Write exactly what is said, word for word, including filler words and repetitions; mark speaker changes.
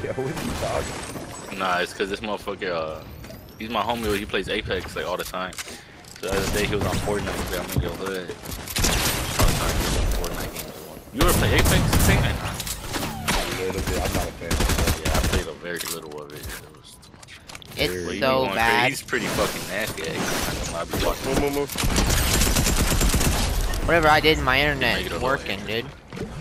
Speaker 1: Yo, what are you talking?
Speaker 2: Nah, it's cause this motherfucker, uh, he's my homie. He plays Apex like all the time. So the other day he was on Fortnite. He's like, I'm in your hood. Fortnite games. You ever play Apex? Thing?
Speaker 1: A little bit. I'm not a fan.
Speaker 2: Yeah, I played a very little of it. It was too much.
Speaker 3: It's
Speaker 2: Well, you
Speaker 3: so
Speaker 2: going crazy.
Speaker 3: bad.
Speaker 2: He's pretty fucking nasty. Eh? I be watching.
Speaker 1: Move, move, move.
Speaker 3: Whatever I did, my
Speaker 2: Make
Speaker 3: internet
Speaker 2: it a
Speaker 3: working,
Speaker 2: little
Speaker 3: dude.